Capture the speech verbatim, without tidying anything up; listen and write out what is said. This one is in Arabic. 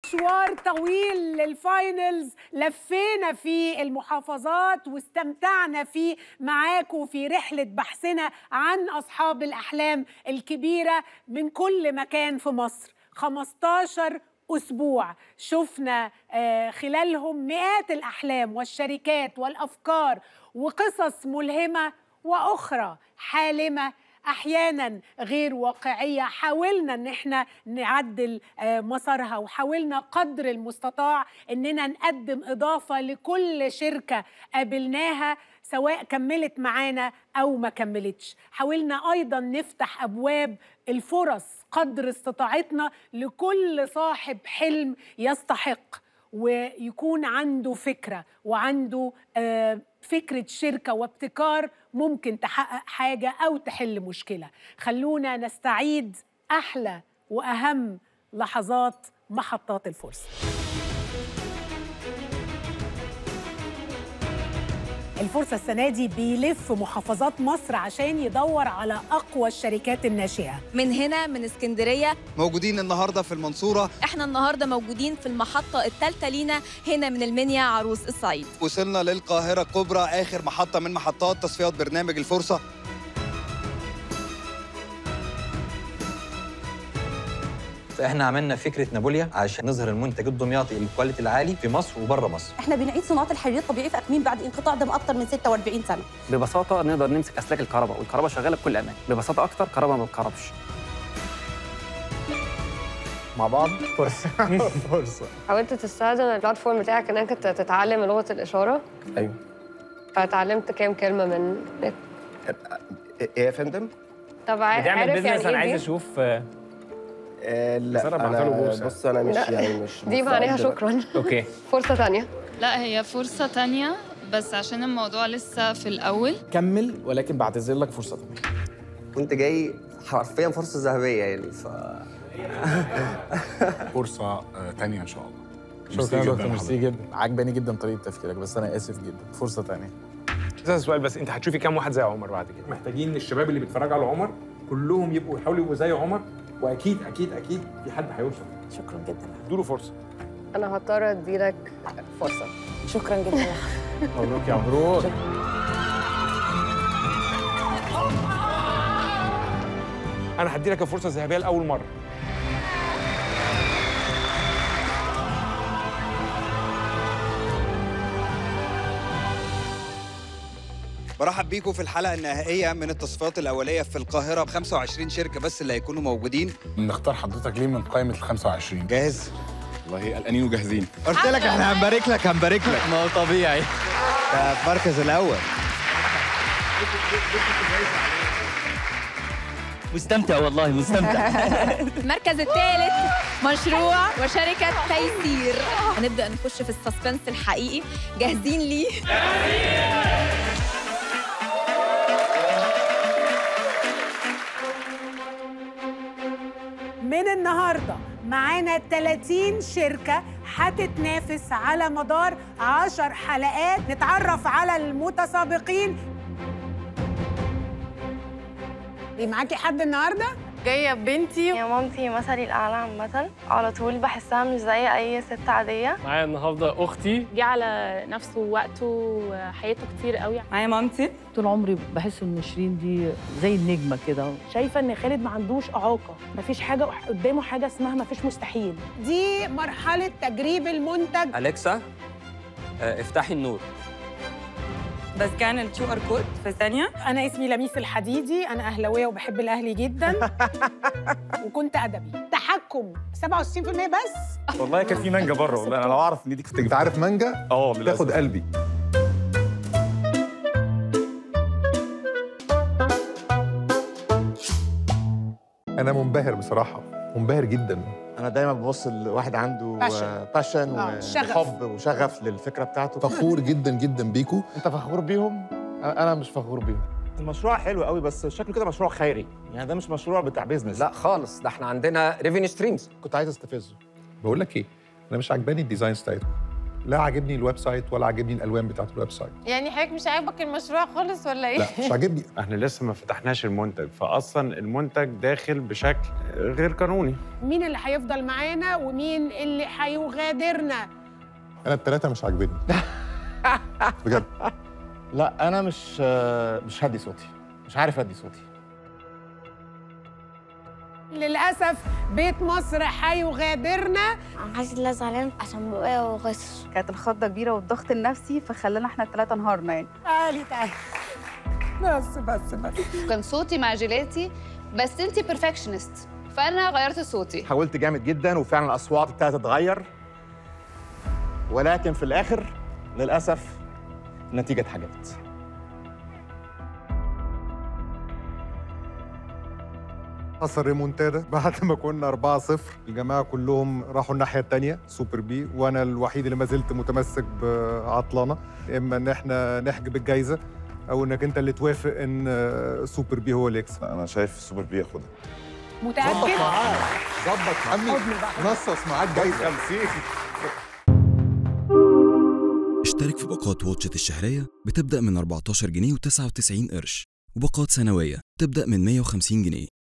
مشوار طويل للفاينلز، لفينا في المحافظات واستمتعنا فيه معاكم في رحلة بحثنا عن أصحاب الأحلام الكبيرة من كل مكان في مصر. خمستاشر أسبوع شفنا خلالهم مئات الأحلام والشركات والأفكار وقصص ملهمة وأخرى حالمة، أحياناً غير واقعية. حاولنا إن احنا نعدل مسارها وحاولنا قدر المستطاع إننا نقدم إضافة لكل شركة قابلناها سواء كملت معانا أو ما كملتش. حاولنا أيضاً نفتح أبواب الفرص قدر استطاعتنا لكل صاحب حلم يستحق ويكون عنده فكرة وعنده آه فكرة شركة وابتكار ممكن تحقق حاجة أو تحل مشكلة. خلونا نستعيد أحلى وأهم لحظات محطات الفرصة. الفرصة السنة دي بيلف محافظات مصر عشان يدور على أقوى الشركات الناشئة. من هنا من اسكندرية موجودين النهاردة في المنصورة. احنا النهاردة موجودين في المحطة الثالثة لينا هنا من المنيا عروس الصعيد. وصلنا للقاهرة الكبرى، آخر محطة من محطات تصفيات برنامج الفرصة. فاحنا عملنا فكره نابوليا عشان نظهر المنتج الدمياطي الكواليتي العالي في مصر وبره مصر. احنا بنعيد صناعه الحرير الطبيعي في اكميم بعد انقطاع دم اكتر من ستة وأربعين سنه. ببساطه نقدر نمسك اسلاك الكهرباء والكهرباء شغاله بكل امان. ببساطه اكتر كهرباء ما بتكهربش. مع بعض فرصه فرصه. حاولت تستخدم البلاتفورم بتاعك انك تتعلم لغه الاشاره. ايوه. فتعلمت كام كلمه من نت؟ ايه يا فندم؟ طب عارف يعني ايه؟ انا عايز اشوف. آه لا أنا بص انا مش لا. يعني مش دي معناها شكرا. اوكي. فرصة تانية. لا هي فرصة تانية بس عشان الموضوع لسه في الأول. كمل ولكن بعتذر لك فرصة تانية. كنت جاي حرفيا فرصة ذهبية يعني ف فرصة تانية إن شاء الله. شكرا يا دكتور، ميرسي جدا. عجباني جدا طريقة تفكيرك بس أنا آسف جدا. فرصة تانية. ده سؤال بس، أنت هتشوفي كام واحد زي عمر بعد كده؟ محتاجين الشباب اللي بيتفرجوا على عمر كلهم يبقوا يحاولوا يبقوا زي عمر، واكيد اكيد اكيد في حد هيوصل. شكرا جدا. ادوا له فرصه. انا هضطر اديلك فرصه. شكرا جدا. مبروك يا مبروك. انا هدي لك الفرصه الذهبيه لاول مره. برحب بيكم في الحلقة النهائية من التصفيات الأولية في القاهرة ب خمسة وعشرين شركة بس اللي هيكونوا موجودين. نختار حضرتك ليه من قائمة ال خمسة وعشرين؟ جاهز؟ والله قلقانين وجاهزين. قلت لك احنا هنبارك لك هنبارك لك. ما هو طبيعي. ده في المركز الأول. مستمتع والله مستمتع. المركز الثالث مشروع وشركة تيسير. هنبدأ نخش في السسبنس الحقيقي. جاهزين ليه؟ من النهارده معانا ثلاثين شركة هتتنافس على مدار عشر حلقات. نتعرف على المتسابقين. معاكي حد النهارده؟ جايه بنتي يا مامتي مثلي الاعلى عامه، على طول بحسها مش زي اي ست عاديه. معايا النهارده اختي جه على نفسه ووقته وحياته كتير قوي. معايا مامتي. طول عمري بحس ان شيرين دي زي النجمه كده. شايفه ان خالد ما عندوش اعاقه، مفيش حاجه قدامه حاجه اسمها مفيش مستحيل. دي مرحله تجريب المنتج. أليكسا افتحي النور. بس كان الكيو ار كود في ثانيه. انا اسمي لميس الحديدي، انا اهلاويه وبحب الاهلي جدا. وكنت ادبي. تحكم سبعة وستين بالمية بس. والله كان في مانجا بره، والله انا لو اعرف ان دي كنت انت عارف مانجا؟ اه تاخد قلبي. انا منبهر بصراحه، منبهر جدا. انا دايما ببص لواحد عنده باشن وحب وشغف للفكره بتاعته. فخور جدا جدا بيكو. انت فخور بيهم؟ انا مش فخور بيهم. المشروع حلو قوي بس شكله كده مشروع خيري، يعني ده مش مشروع بتاع بيزنس. لا خالص، ده احنا عندنا ريفينيو ستريمز. كنت عايز استفزه. بقول لك ايه، انا مش عاجباني الديزاين ستايل، لا عاجبني الويب سايت ولا عاجبني الالوان بتاعت الويب سايت. يعني حضرتك مش عاجبك المشروع خالص ولا ايه؟ لا مش عاجبني. احنا لسه ما فتحناش المنتج، فاصلا المنتج داخل بشكل غير قانوني. مين اللي هيفضل معانا ومين اللي هيغادرنا؟ انا الثلاثه مش عاجبني بجد. لا انا مش مش هدي صوتي، مش عارف ادي صوتي. للاسف بيت مصر هيغادرنا. حاسس ان انا زعلان عشان بقى وغصر. كانت الخضه كبيره والضغط النفسي فخلانا احنا الثلاثه انهارنا يعني. تعالي تعالي بس بس بس كان صوتي مع جيلاتي، بس انتي بيرفكشنست فانا غيرت صوتي. حاولت جامد جدا وفعلا الاصوات ابتدت تتغير، ولكن في الاخر للاسف النتيجه اتحجبت. حصل ريمونتادا بعد ما كنا أربعة صفر، الجماعه كلهم راحوا الناحيه الثانيه سوبر بي، وانا الوحيد اللي ما زلت متمسك بعطلانه، اما ان احنا نحجب الجايزه او انك انت اللي توافق ان سوبر بي هو اللي يكسب. انا شايف سوبر بي ياخدها. متاكد؟ ظبط معاه ظبط عمي، نصص معاه الجايزه خمسين. اشترك في باقات واتشت الشهريه بتبدا من أربعتاشر جنيه وتسعة وتسعين قرش، وباقات سنويه تبدا من مية وخمسين جنيه.